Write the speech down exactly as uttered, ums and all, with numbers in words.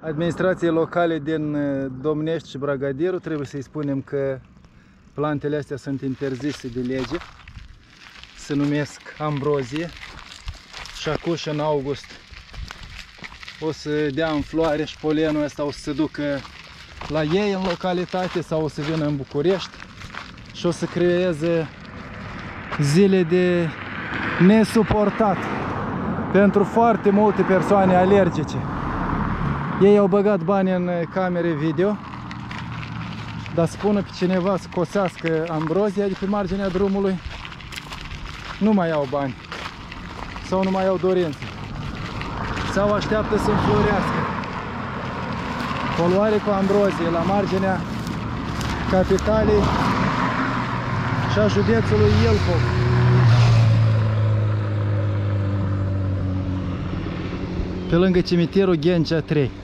Administrației locale din Domnești și Bragadiru trebuie să-i spunem că plantele astea sunt interzise de lege. Se numesc ambrozie și acuși în august o să dea în floare și polenul ăsta o să se ducă la ei în localitate sau o să vină în București și o să creeze zile de nesuportat pentru foarte multe persoane alergice. Ei au băgat bani în camere video, dar spună pe cineva să cosească ambrozia de pe marginea drumului, nu mai au bani sau nu mai au dorință sau așteaptă să înflorească. Poluare cu ambrozie la marginea capitalei și a județului Ilfov. Pe lângă cimitirul Ghencea trei.